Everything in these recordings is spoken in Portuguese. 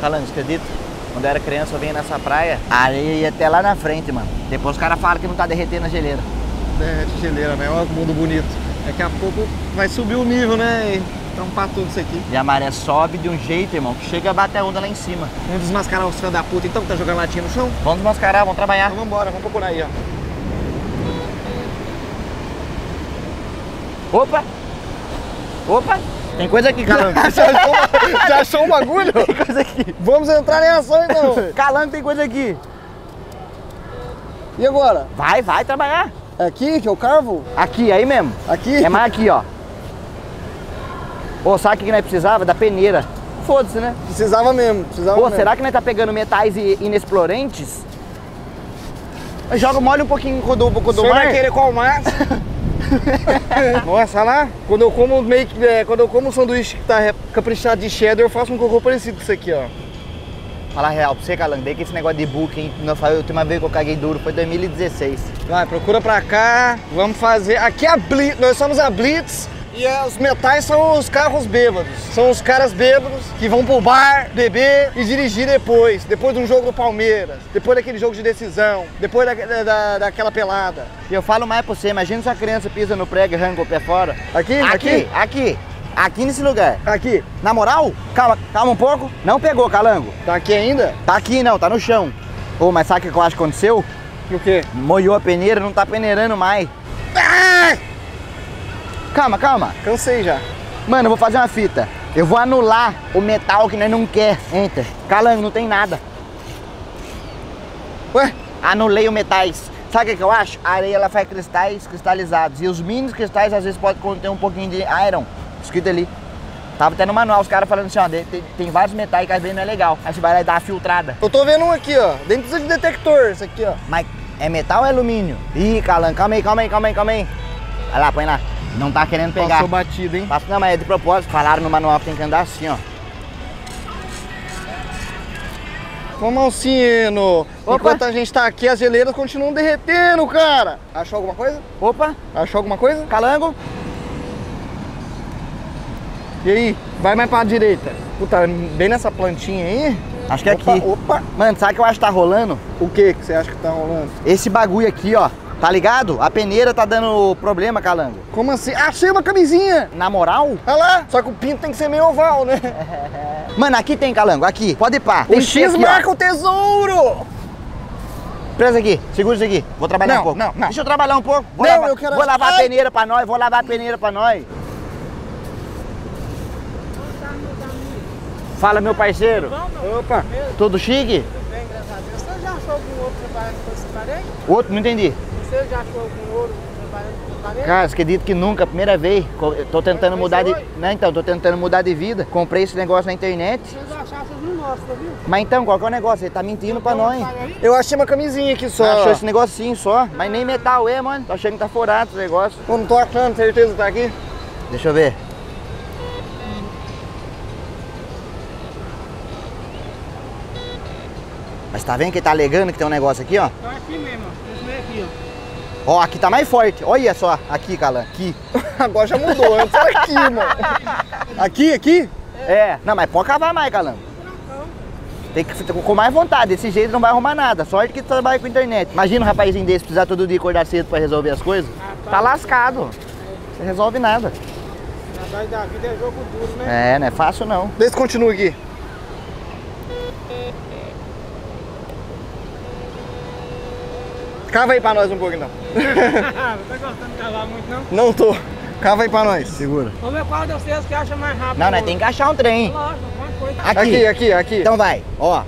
Calango, você acredita? Quando eu era criança eu vinha nessa praia, a areia ia até lá na frente, mano. Depois os caras falam que não tá derretendo a geleira. Derrete geleira, né? Olha que mundo bonito. Daqui a pouco vai subir o nível, né? E tampar tudo isso aqui. E a maré sobe de um jeito, irmão, que chega a bater a onda lá em cima. Vamos desmascarar os filhos da puta então que tá jogando latinha no chão? Vamos desmascarar, vamos trabalhar. Então vambora, vamos procurar aí, ó. Opa! Opa! Tem coisa aqui, Calango. Já achou um bagulho? Tem coisa aqui. Vamos entrar em ação então. Calango, tem coisa aqui. E agora? Vai trabalhar. É aqui que eu carvo? Aqui, aí mesmo. Aqui? É mais aqui, ó. Ô, sabe o que nós precisava? Da peneira. Foda-se, né? Precisava mesmo, precisava Pô, mesmo. será que nós tá pegando metais inexplorentes? Molha um pouquinho com o do Você mar. vai querer qual mais? Nossa, olha lá. Quando eu como meio que, quando eu como um sanduíche que tá caprichado de cheddar, eu faço um cocô parecido com isso aqui, ó. Falar real pra você, Calango, que esse negócio de booking, a última vez que eu caguei duro foi em 2016. Vai, procura pra cá, vamos fazer. Aqui é a Blitz, nós somos a Blitz e os metais são os carros bêbados. São os caras bêbados que vão pro bar, beber e dirigir depois de um jogo do Palmeiras, depois daquele jogo de decisão, depois daquela pelada. E eu falo mais pra você, imagina se a criança pisa no prego e arranca o pé fora. Aqui? Aqui nesse lugar. Aqui. Na moral, calma um pouco. Não pegou, Calango. Tá aqui ainda? Tá aqui não, tá no chão. Ô, mas sabe o que eu acho que aconteceu? O quê? Moiou a peneira, não tá peneirando mais. Ah! Calma. Cansei já. Mano, eu vou fazer uma fita. Eu vou anular o metal que nós não quer. Enter. Calango, não tem nada. Ué? Anulei os metais. Sabe o que eu acho? A areia ela faz cristais cristalizados. E os mini cristais às vezes podem conter um pouquinho de iron. Escrito ali. Tava até no manual, os caras falando assim, ó, tem vários metais que às vezes não é legal. Aí você vai lá e dá uma filtrada. Eu tô vendo um aqui, ó. Nem precisa de detector, isso aqui, ó. Mas é metal ou é alumínio? Ih, Calango, calma aí. Vai lá, põe lá. Não tá querendo pegar. Passou batido, hein? Não, mas é de propósito. Falaram no manual que tem que andar assim, ó. Ô, Malcino, enquanto a gente tá aqui, as geleiras continuam derretendo, cara. Achou alguma coisa? Opa, Achou alguma coisa? Calango. E aí? Vai mais pra direita. Puta, bem nessa plantinha aí? Acho que é aqui. Opa. Mano, sabe o que eu acho que tá rolando? O que você acha que tá rolando? Esse bagulho aqui, ó. Tá ligado? A peneira tá dando problema, Calango. Como assim? Achei uma camisinha! Na moral? Olha lá! Só que o pinto tem que ser meio oval, né? Mano, aqui tem, Calango, aqui. Pode ir pá. O X marca o tesouro! Presa aqui, segura isso aqui. Vou trabalhar um pouco. Não. Deixa eu trabalhar um pouco. Vou lavar a peneira pra nós, Fala, meu parceiro. Opa! Tudo chique? Tudo bem, graças a Deus. Você já achou algum outro trabalhando com esse parede? Outro, não entendi. Você já achou algum outro trabalhando com esse parede? Cara, acredito que nunca, primeira vez. Eu tô tentando mudar de... Não, então, tô tentando mudar de vida. Comprei esse negócio na internet. Se vocês achassem, vocês não mostram, viu? Mas então, qual que é o negócio? Ele tá mentindo pra nós. Eu achei uma camisinha aqui só. Achou esse negocinho só, mas nem metal é, mano. Tô achando que tá furado esse negócio. Pô, não tô achando, certeza que tá aqui? Deixa eu ver. Mas tá vendo que ele tá alegando que tem um negócio aqui, ó? Tá aqui mesmo, ó. Esse meio aqui, ó. Ó, aqui tá mais forte. Olha só, aqui, Calan, aqui. Agora já mudou, antes era aqui, mano. Aqui? É. Não, mas pode cavar mais, Calan. Tem que ficar com mais vontade, desse jeito não vai arrumar nada. Sorte que tu trabalha com internet. Imagina um rapazinho desse precisar todo dia acordar cedo pra resolver as coisas. Tá lascado. Não resolve nada. Trabalho da vida é jogo duro, né? É, não é fácil não. Vê se continua aqui. Cava aí pra nós um pouco então. Não tá gostando de cavar muito, não? Não tô. Cava aí pra nós. Segura. Vamos ver qual de vocês que acha mais rápido. Não, nós tem que achar um trem. Lógico, uma coisa. Aqui. Então vai, ó.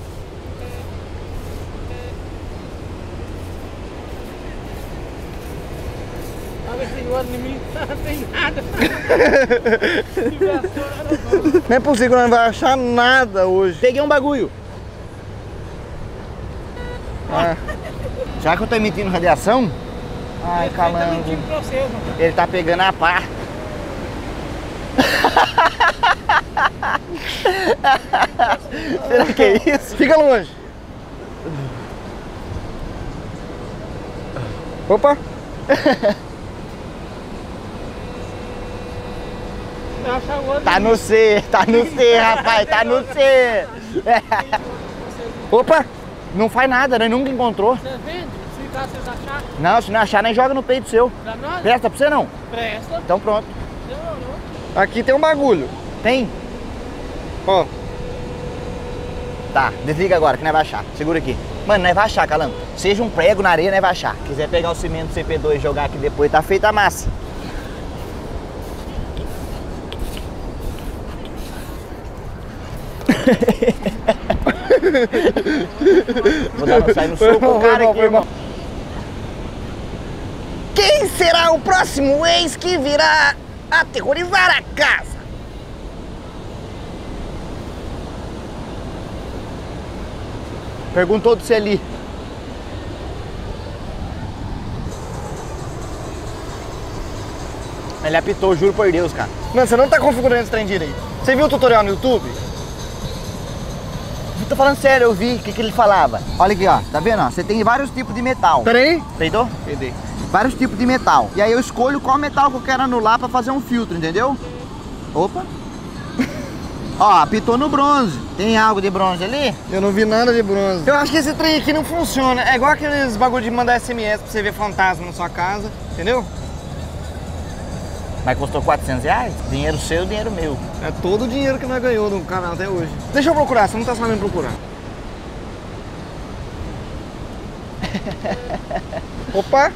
Olha esse outro em mim, não tem nada. Não é possível que nós não vai achar nada hoje. Peguei um bagulho. Ah. Será que eu tô emitindo radiação? Ai, Tá Calango. mentindo pra vocês, mano. Ele tá pegando a pá. Será que é isso? Fica longe. Opa. Acha o outro. Tá no C, rapaz, tá no C. Opa! Não faz nada, né? Nunca encontrou. Você vende? Se caso vocês acharem, Não, se não achar, nem joga no peito seu. pra nós, Presta pra você não? presta. Então pronto. Demorou. Aqui tem um bagulho. Tem? Ó. Tá, desliga agora que nós vai achar. Segura aqui. Mano, nós vai achar, Calango. Seja um prego na areia, nós vai achar. Quiser pegar o cimento CP2 e jogar aqui depois, tá feita a massa. Vou dar uma sair no soco com o cara aqui, irmão. Quem será o próximo ex que virá aterrorizar a casa? Perguntou do você ali. Ele apitou, juro por Deus, cara. Mano, você não tá configurando esse trem direito. Você viu o tutorial no YouTube? Eu tô falando sério, eu vi o que ele falava. Olha aqui, ó. Tá vendo? Ó? Você tem vários tipos de metal. Pera aí. Peidou? Peidei. Vários tipos de metal. E aí eu escolho qual metal que eu quero anular pra fazer um filtro, entendeu? Opa. Ó, apitou no bronze. Tem algo de bronze ali? Eu não vi nada de bronze. Eu acho que esse trem aqui não funciona. É igual aqueles bagulho de mandar SMS pra você ver fantasma na sua casa, entendeu? Mas custou 400 reais? Dinheiro seu, dinheiro meu. É todo o dinheiro que nós ganhou no canal até hoje. Deixa eu procurar, você não tá sabendo procurar. Opa!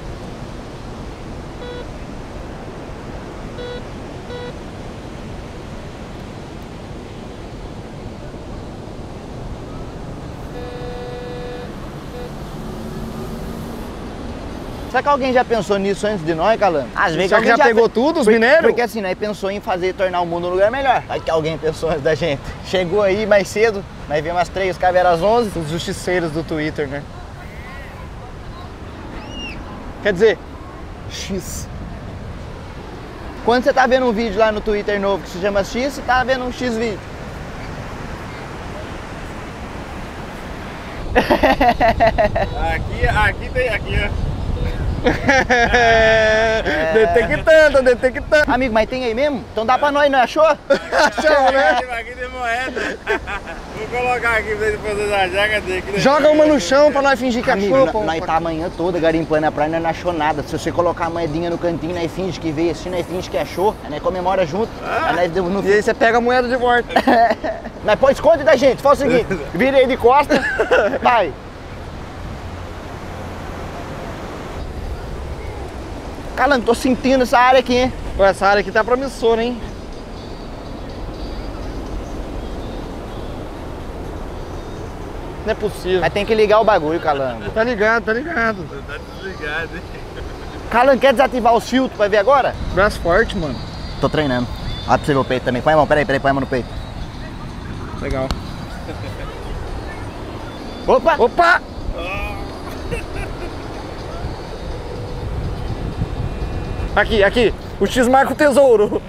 Será que alguém já pensou nisso antes de nós, Calango? Às vezes Será que alguém já pegou tudo, os mineiros? Porque assim, nós pensou em fazer, tornar o mundo um lugar melhor. Aí que alguém pensou antes da gente. Chegou aí mais cedo, nós vimos as 3, cabe às 11. Os justiceiros do Twitter, né? Quer dizer, X. Quando você tá vendo um vídeo lá no Twitter novo que se chama X, você tá vendo um X vídeo. Aqui tem, aqui, ó. Detectando, detectando. Amigo, mas tem aí mesmo? Então dá pra nós, não achou? Achou, né? Aqui tem moeda. Vou colocar aqui pra ele fazer a jaca dele. Joga uma no chão pra nós fingir que Amigo, achou, pô. nós tá a manhã toda garimpando a praia, nós não achou nada. Se você colocar a moedinha no cantinho, nós finge que veio assim, nós finge que achou, aí nós comemora junto. Aí nós deu no E aí você pega a moeda de volta. Nós põe esconde da gente, faz o seguinte, vira aí de costa, vai. Calango, tô sentindo essa área aqui, hein? Pô, essa área aqui tá promissora, hein? Não é possível. Mas tem que ligar o bagulho, Calango. Tá ligado, tá ligado. Tá desligado, hein? Calango, quer desativar os filtros pra ver agora? Braço forte, mano. Tô treinando. Olha pra você ver o peito também. Põe a mão, peraí, põe a mão no peito. Legal. Opa! Opa! Aqui, aqui. O X marca o tesouro.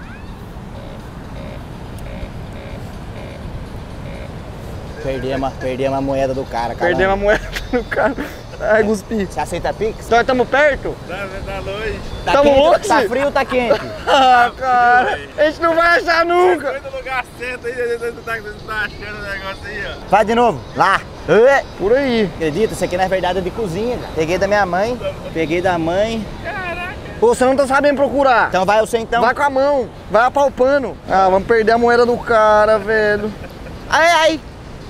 Perdemos a moeda do cara, Calango. Perdemos a moeda no carro. Ai, cuspi. Você aceita Pix? Nós estamos perto? Tá longe. Tá Tamo quente, longe? tá frio ou tá quente? Ah, cara. A gente não vai achar nunca. Foi no lugar certo aí, você tá achando o negócio aí, ó. Faz de novo. Lá. Ê, Por aí. acredita? Isso aqui na verdade é de cozinha, cara. Peguei da minha mãe, peguei da mãe. Pô, você não tá sabendo procurar. Então vai você então. Vai com a mão. Vai apalpando. Ah, vamos perder a moeda do cara, velho. Ai, ai.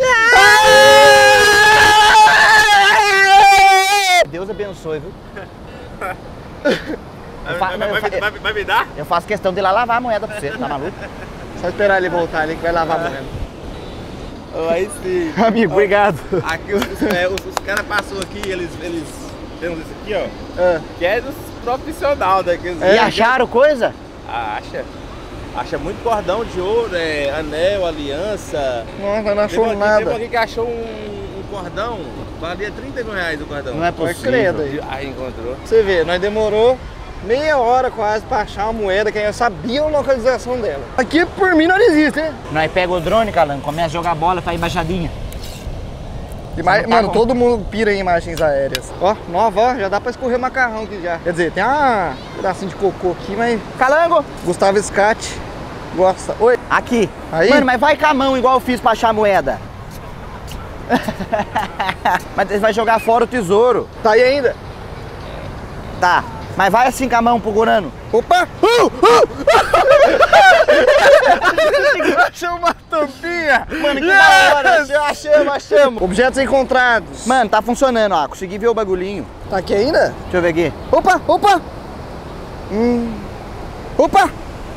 Deus abençoe, viu? Vai me dar? Eu faço questão de ir lá lavar a moeda pra você, tá maluco? Só esperar ele voltar ali que vai lavar a moeda. Aí sim. Amigo, obrigado. Aqui os caras passou aqui, eles temos isso aqui, ó. Que é dos profissionais daqueles. E acharam coisa? Acha muito cordão de ouro, anel, aliança. Nossa, não achou Teve nada. alguém que achou um cordão, valia 31 reais o cordão. Não é Pode possível. crer, daí. Aí encontrou. Você vê, nós demorou meia hora quase pra achar uma moeda que eu sabia a localização dela. Aqui por mim não existe, hein? Nós pega o drone, Calango, começa a jogar bola, faz embaixadinha. Mano, todo mundo pira em imagens aéreas. Ó, nova, ó, já dá pra escorrer macarrão aqui já. Quer dizer, tem um pedacinho de cocô aqui, mas... Calango! Gustavo Scatti Gosta. Oi. Aqui. Aí? Mano, mas vai com a mão igual eu fiz pra achar a moeda. Mas você vai jogar fora o tesouro. Tá aí ainda? Tá. Mas vai assim com a mão procurando. Opa! Achei uma tampinha! Mano, que da hora! Achamos! Objetos encontrados. Mano, tá funcionando, ó. Consegui ver o bagulhinho. Tá aqui ainda? Deixa eu ver aqui. Opa! Opa! Opa!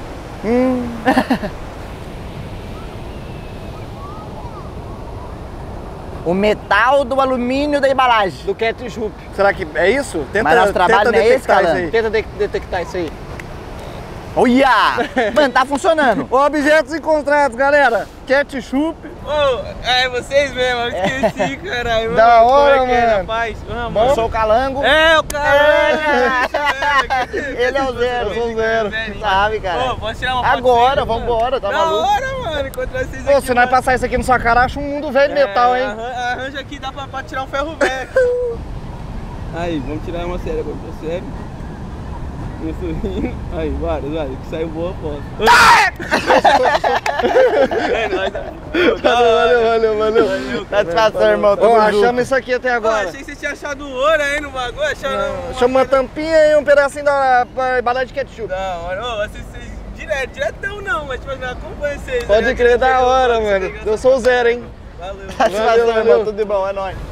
O metal do alumínio da embalagem. Do ketchup. Será que é isso? Mas nosso trabalho não é esse, Calango? Tenta detectar isso aí. Olha! Mano, tá funcionando. Objetos encontrados, galera. Ketchup. É vocês mesmo, eu esqueci, caralho. Da hora, Como é que é, mano. rapaz? Eu sou o Calango. É, o cara. Ele é o zero. Eu sou o zero. Sabe, cara? Pô, posso tirar uma foto Agora, com vocês, vambora, tá Da maluco? hora, mano, encontrar vocês Pô, aqui. se nós mano. passar isso aqui no sua cara, acha um mundo velho de metal, hein? Arranja aqui, dá pra tirar um ferro velho. Aí, vamos tirar uma série agora, tô sério. Meu sorrindo. Aí, vários, que saiu boa foto. É nóis, amigo. Valeu. Satisfação, irmão. Ó, Tamo junto. achamos isso aqui até Pô, agora. achei que você tinha achado ouro aí no bagulho, achando. Chama uma tampinha e um pedacinho da embalagem de ketchup. Da hora, ô, vocês diretão não, mas tipo, eu acompanho vocês. Pode né? crer, da hora, Vocês mano. ligam, Eu sou o zero, hein? Valeu. Satisfação, Valeu. irmão. Tudo de bom, é nóis.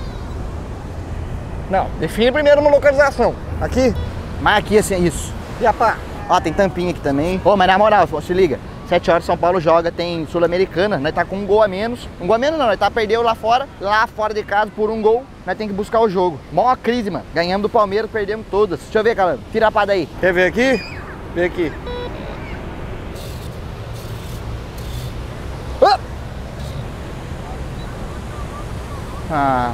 Não, define primeiro uma localização. Aqui? Mas aqui, assim, é isso. E a pá? Ó, tem tampinha aqui também. Ô, mas na moral, se liga. 7 horas São Paulo joga, tem Sul-Americana. Nós tá com um gol a menos. Um gol a menos não, nós tá perdendo lá fora de casa por um gol. Nós tem que buscar o jogo. Mó crise, mano. Ganhamos do Palmeiras, perdemos todas. Deixa eu ver, Calango. Tira a pá daí. Quer ver aqui? Vem aqui. Ah.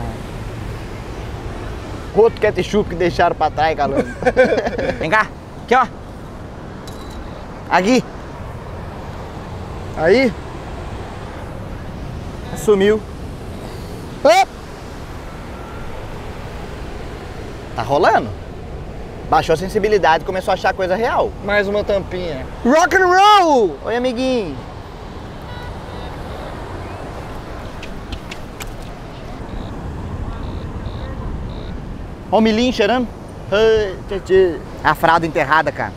Outro ketchup que deixaram pra trás, Calango. Vem cá. Aqui, ó. Aqui. Aí? Sumiu. Tá rolando? Baixou a sensibilidade e começou a achar coisa real. Mais uma tampinha. Rock and roll! Oi, amiguinho. Ó o milhinho cheirando. Ai, tchê. A fralda enterrada, cara.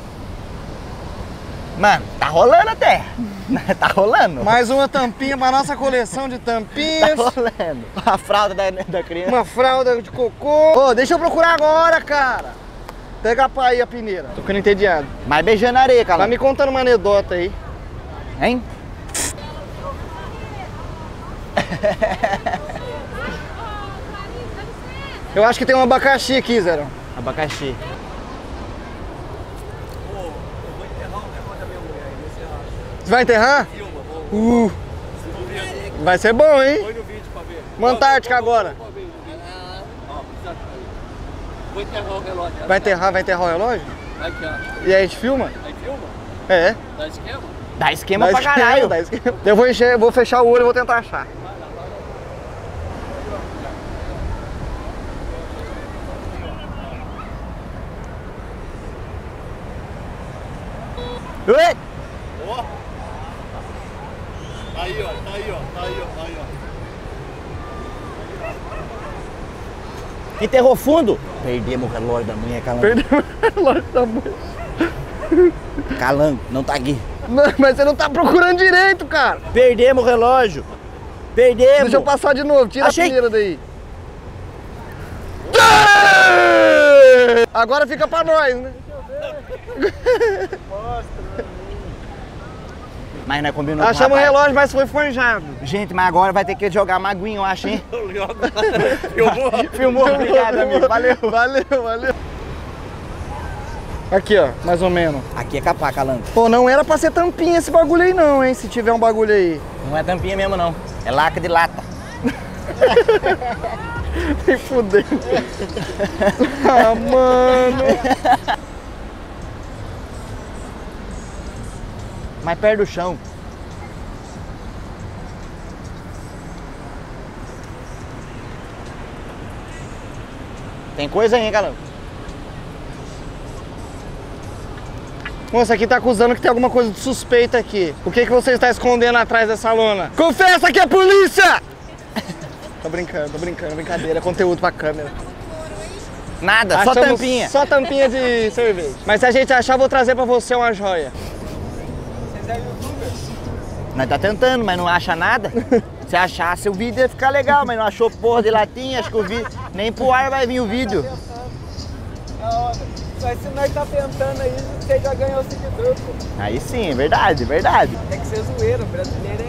Mano, tá rolando até. Tá rolando. Mais uma tampinha pra nossa coleção de tampinhas. Tá rolando. A fralda da criança. Uma fralda de cocô. Ô, deixa eu procurar agora, cara. Pega pra aí a peneira. Tô ficando entediado. Mas beijando a areia, cara. Vai me contando uma anedota aí. Hein? Eu acho que tem um abacaxi aqui, Zero. Abacaxi. Você vai enterrar? Vai ser bom, hein? Uma Antártica agora. Vou enterrar o relógio. Vai enterrar o relógio? Aqui, ó. E aí a gente filma? Aí filma? É. Dá esquema? Dá esquema Dá pra esquema, caralho. dá esquema. Eu vou fechar o olho e vou tentar achar. Oi! Aí, ó, aí, ó. Enterrou fundo? Perdemos o relógio da mulher, Calango. Perdeu o relógio da mãe. Calango, não tá aqui. Mas você não tá procurando direito, cara. Perdemos o relógio. Perdemos. Deixa eu passar de novo. Tira Achei. a peneira daí. Agora fica pra nós, né? Mas nós combinamos Achamos o com rapaz. relógio, mas foi forjado. Gente, mas agora vai ter que jogar uma aguinha, eu acho, hein? Filmou? Filmou, obrigado, amigo. Valeu. Valeu. Aqui, ó, mais ou menos. Aqui é capá, Calango. Pô, não era pra ser tampinha esse bagulho aí não, hein? Se tiver um bagulho aí. Não é tampinha mesmo, não. É laca de lata. Me fudeu. Ah, mano. Mas perto do chão. Tem coisa aí, hein, Calango? Moça, aqui tá acusando que tem alguma coisa de suspeita aqui. O que você está escondendo atrás dessa lona? Confessa que é polícia! Tô brincando, brincadeira, conteúdo pra câmera. Nada, só tampinha. Só tampinha de cerveja. Mas se a gente achar, eu vou trazer pra você uma joia. Vocês é youtuber? Nós tá tentando, mas não acha nada. Se achasse o vídeo ia ficar legal, mas não achou porra de latinha, acho que o vídeo... Nem pro ar vai vir o vídeo. Da hora. Mas se nós tá tentando aí, você já ganhou o seguidor, pô. Aí sim, verdade, verdade. Tem que ser zoeiro, o brasileiro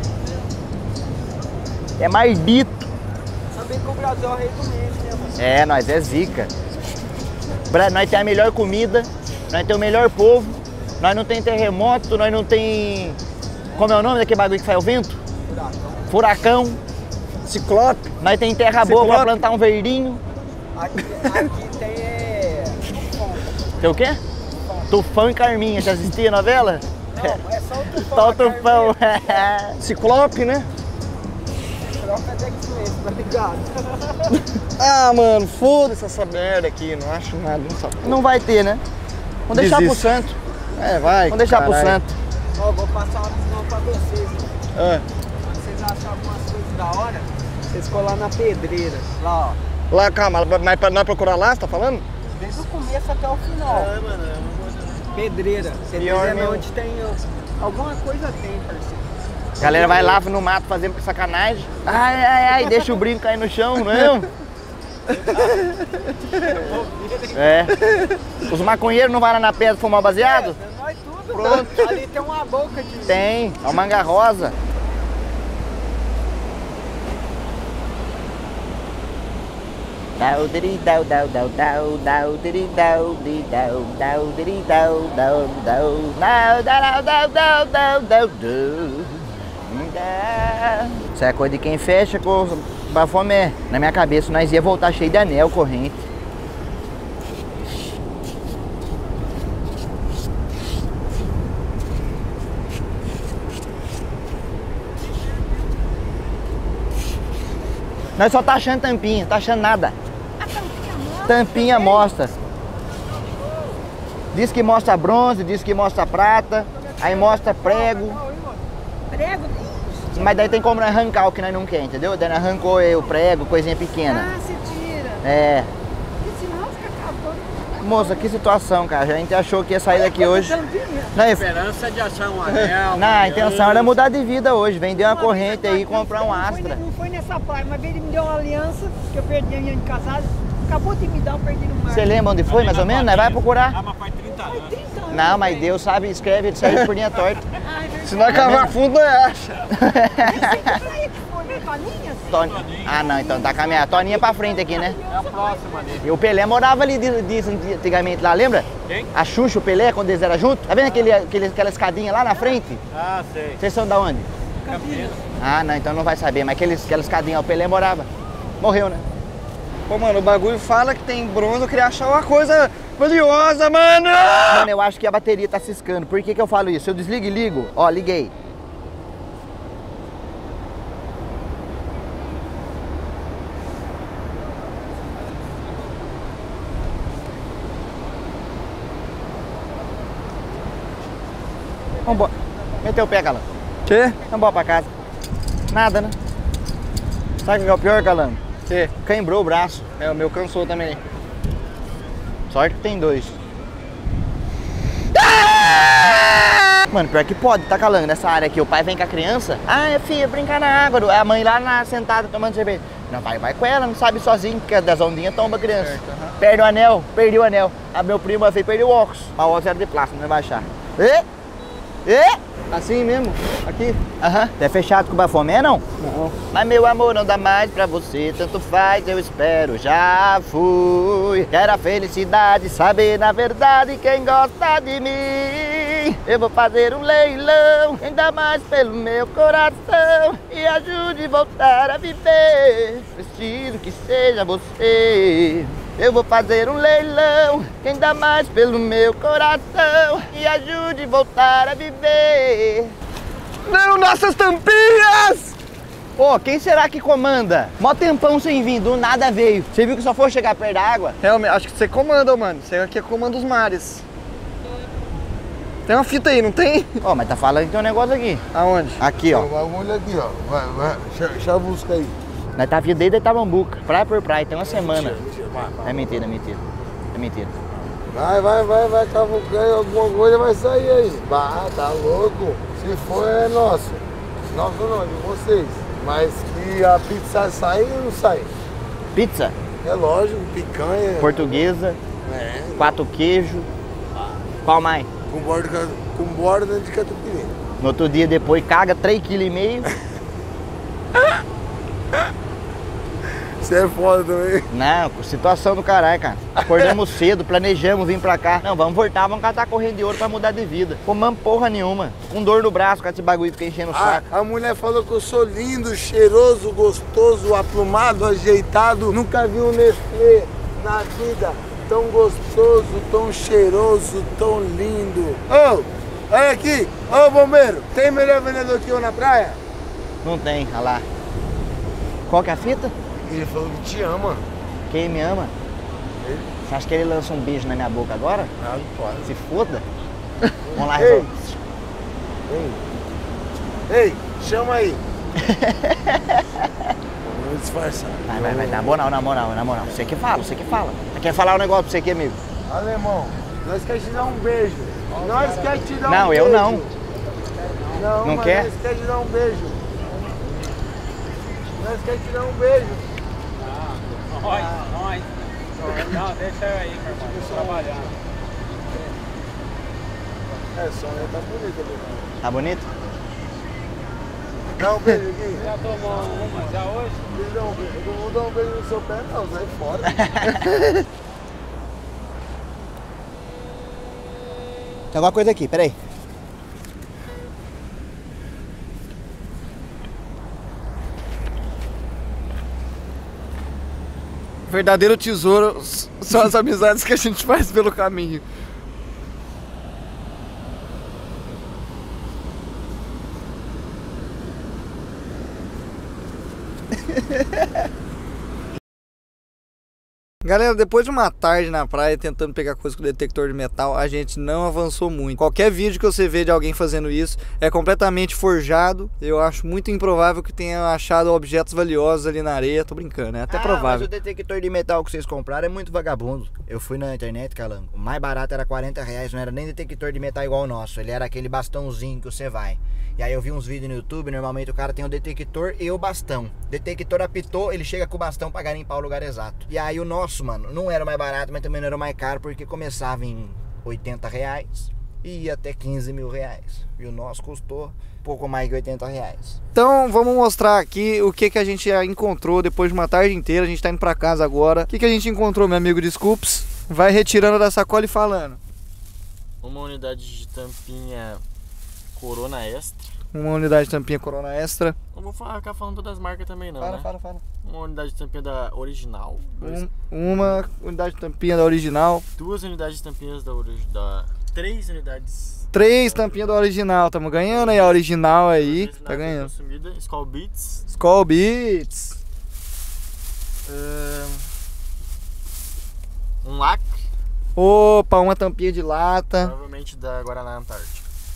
É maldito. Sabem que o Brasil é o rei do meme, né, mano? É, nós é zica. Nós temos a melhor comida, nós temos o melhor povo, nós não tem terremoto, nós não tem... Como é o nome daquele bagulho que faz o vento? Furacão. Ciclope. Nós tem terra boa pra plantar um verdinho. Aqui tem Tem o quê? Tufão e Carminha, já assistia a novela? Não, é só o tufão. Só o Tufão. Ciclope, né? Troca de X-Men, tá ligado? Ah, mano, foda-se essa merda aqui, não acho nada, não sabe. Não vai ter, né? Vamos deixar pro Desiste. santo. É, vai. Vamos deixar pro caralho. santo. Ó, vou passar uma visão pra vocês, mano. Ah, Se vocês acham algumas coisas da hora, vocês colar na pedreira. Lá, ó. lá, calma, mas pra nós procurar lá, você tá falando? Desde o começo até o final. É, mano, é uma coisa... Pedreira. Pior Pedreira mesmo. onde tem... Alguma coisa tem, parceiro. A galera vai lá no mato fazendo sacanagem. Ai, ai, ai, deixa o brinco cair no chão, não? É. Os maconheiros não vão lá na pedra fumar baseado? É nós tudo, Pronto. tá? Ali tem uma boca de... Tem, é o manga rosa. Dau diri dau dau dau dau dau diri dau di dau dau diri dau dau dau dau dau dau dau dau dau dau. Isso é coisa de quem fecha com Bafomé. Na minha cabeça nós ia voltar cheio de anel corrente. Nós só tá achando tampinha, tá achando nada. Tampinha mostra. Diz que mostra bronze, diz que mostra prata, aí mostra prego. Prego? Mas daí tem como arrancar o que nós não quer, entendeu? Daí nós arrancou o prego, coisinha pequena. Ah, se tira. É. E senão fica acabando. Moça, que situação, cara. A gente achou que ia sair daqui hoje. Não, Esperança de achar um anel. não, a intenção era mudar de vida hoje, vender uma corrente aí e comprar um Astra. Não foi nessa praia, uma vez ele me deu uma aliança, que eu perdi a minha de casado. Acabou de me dar, eu perdi no mar. Você lembra onde foi, mais ou menos? Nós vai procurar. Ah, mas faz 30 anos. 30 anos. Não, mas Deus sabe, escreve, ele serve por linha torta. Ai, verdade. Se nós cavar fundo, nós acha. Que praia que foi, né? Toninhas? Ah, não, então tá caminhando. Toninha pra frente aqui, né? É a próxima dele. E o Pelé morava ali antigamente lá, lembra? Quem? A Xuxa, o Pelé, quando eles eram juntos. Tá vendo aquela escadinha lá na frente? Ah, sei. Vocês são da onde? Campinas. Ah, não, então não vai saber. Mas aquela escadinha, o Pelé morava. Morreu, né? Pô, mano, o bagulho fala que tem bronze, eu queria achar uma coisa valiosa, mano! Mano, eu acho que a bateria tá ciscando. Por que que eu falo isso? Eu desligo e ligo. Ó, liguei. Vambora. Meteu o pé, Calango. Quê? Vambora pra casa. Nada, né? Sabe o que é o pior, Calango? Quê? Quebrou o braço. É, o meu cansou também. Sorte que tem dois. Mano, pior que pode, tá calando nessa área aqui. O pai vem com a criança. Ah, filha, brincar na água. A mãe lá sentada tomando cerveja. Não, vai com ela, não sabe sozinho, porque das ondinhas tomba a criança. Certo, aham. Perde o anel, perdi o anel. A meu primo uma vez perdeu o óculos. Mas o óculos era de plástico, não vai achar. Assim mesmo? Aqui? Aham. É fechado com o Bafomé, não? Não. Mas meu amor não dá mais pra você, tanto faz, eu espero, já fui. Quero a felicidade, saber na verdade quem gosta de mim. Eu vou fazer um leilão, ainda mais pelo meu coração, e ajude a voltar a viver, preciso que seja você. Eu vou fazer um leilão, ainda mais pelo meu coração, e ajude a voltar a viver. Não, nossas tampinhas! Pô, quem será que comanda? Mó tempão sem vir, do nada veio. Você viu que só foi chegar perto da água? Realmente, acho que você comanda, mano. Você aqui comanda os mares. Tem uma fita aí, não tem? Ó, mas tá falando que tem um negócio aqui. Aonde? Aqui, ó. Olha aqui, ó. Vai. Deixa a busca aí. Nós tá vindo desde Itabambuca, praia por praia, tem uma semana. Mentira, vai. É mentira, é mentira. É mentira. Vai, cavucando, alguma coisa vai sair aí. Tá louco. Se for, é nosso. Nosso não, de vocês. Mas que a pizza sai ou não sai? Pizza, É lógico, picanha. portuguesa, É, 4 queijos. Qual mais? com borda de catupiry. No outro dia depois caga 3,5 kg. Você é foda também. Não, situação do caralho, cara. Acordamos cedo, planejamos vir pra cá. Não, vamos voltar, vamos catar corrente de ouro pra mudar de vida. Fumamos porra nenhuma. Com dor no braço, com esse bagulho fica enchendo o saco. A mulher falou que eu sou lindo, cheiroso, gostoso, aplumado, ajeitado. Nunca vi um Nestlé na vida tão gostoso, tão cheiroso, tão lindo. Ô, olha aqui. Ô, bombeiro, tem melhor vendedor que eu na praia? Não tem, olha lá. Qual que é a fita? Ele falou que te ama. Quem me ama? Ele? Você acha que ele lança um beijo na minha boca agora? Ah, não pode. Se foda. Vamos lá, Ei. resolve. Ei, chama aí. Vamos disfarçar. Vai, na moral. Você que fala. Quer falar um negócio pra você aqui, amigo? Alemão, nós quer te dar um beijo. Nós quer te dar um Não, beijo. eu não. Não, Não mas quer? nós quer te dar um beijo. Nós quer te dar um beijo. Nós. Não, deixa eu aí, meu irmão. Deixa eu trabalhar. Só tá bonita, meu. Tá bonito? Dá um beijo aqui. Já tomou uma já hoje? Eu não vou dar um beijo no seu pé, não. Sai fora. Tem alguma coisa aqui, peraí. Verdadeiro tesouro são as amizades que a gente faz pelo caminho. Galera, depois de uma tarde na praia tentando pegar coisa com detector de metal, a gente não avançou muito. Qualquer vídeo que você vê de alguém fazendo isso é completamente forjado. Eu acho muito improvável que tenha achado objetos valiosos ali na areia. Tô brincando, é até Mas provável. o detector de metal que vocês compraram é muito vagabundo. Eu fui na internet, Calango. O mais barato era R$40, não era nem detector de metal igual o nosso. Ele era aquele bastãozinho que você vai. E aí eu vi uns vídeos no YouTube, normalmente o cara tem o detector e o bastão. Detector apitou, ele chega com o bastão pra garimpar o lugar exato. E aí o nosso, mano, não era o mais barato, mas também não era o mais caro, porque começava em R$80 e ia até R$15.000. E o nosso custou pouco mais de R$80. Então vamos mostrar aqui o que a gente encontrou depois de uma tarde inteira. A gente tá indo pra casa agora. O que a gente encontrou, meu amigo? Desculpes. Vai retirando da sacola e falando. Uma unidade de tampinha Corona Extra. Uma unidade de tampinha Corona Extra. Não vou ficar falando todas as marcas também não, né? Fala. Uma unidade de tampinha da Original. Uma unidade de tampinha da Original. Duas unidades de tampinhas da 3 unidades. 3 tampinhas da Original. Tamo ganhando aí a Original aí. Tá ganhando. Consumida, Skol Beats. Skol Beats. Um lacre. Opa, uma tampinha de lata. Provavelmente da Guaraná Antártica.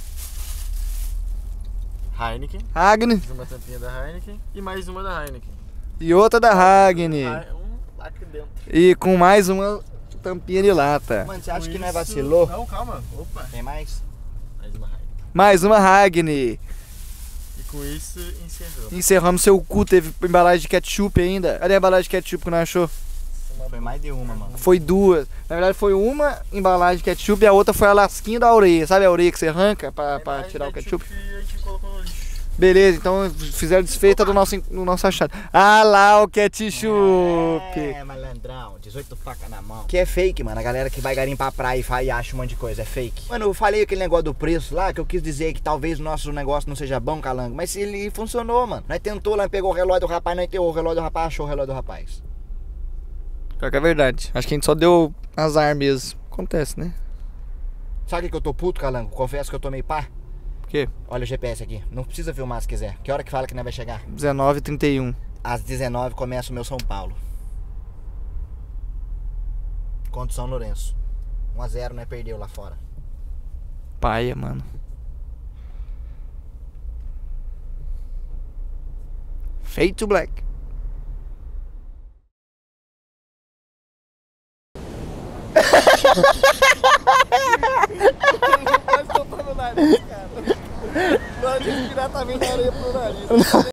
Heineken. Hagner. Uma tampinha da Heineken. E mais uma da Heineken. E outra da Hagner. Um lacre dentro. E com mais uma tampinha de lata. Mano, você acha que não é vacilou? Não, calma. Opa. Tem mais? Mais uma Heineken. Mais uma Hagner. E com isso encerramos. Encerramos seu cu, teve embalagem de ketchup ainda. Cadê a embalagem de ketchup que não achou? Foi mais de uma, mano. Foi 2. Na verdade foi uma embalagem de ketchup e a outra foi a lasquinha da orelha. Sabe a orelha que você arranca pra tirar o ketchup? A gente colocou no lixo. Beleza, então fizeram desfeita do nosso achado. Ah lá o ketchup. É, malandrão, 18 facas na mão. Que é fake, mano. A galera que vai garimpar a praia e acha um monte de coisa, é fake. Mano, eu falei aquele negócio do preço lá, que eu quis dizer que talvez o nosso negócio não seja bom, Calango. Mas ele funcionou, mano. Nós tentou lá, pegou o relógio do rapaz, nós enterrou o relógio do rapaz, achou o relógio do rapaz. Pior que é verdade. Acho que a gente só deu azar mesmo. Acontece, né? Sabe que eu tô puto, Calango? Confesso que eu tô meio pá. Por quê? Olha o GPS aqui. Não precisa filmar se quiser. Que hora que fala que nós vai chegar? 19h31. Às 19 começa o meu São Paulo. Contra o São Lourenço. 1-0, né? Perdeu lá fora. paia, mano. Fade to Black. Quase soltando o nariz, cara. Na hora de respirar tá vindo a areia pro nariz.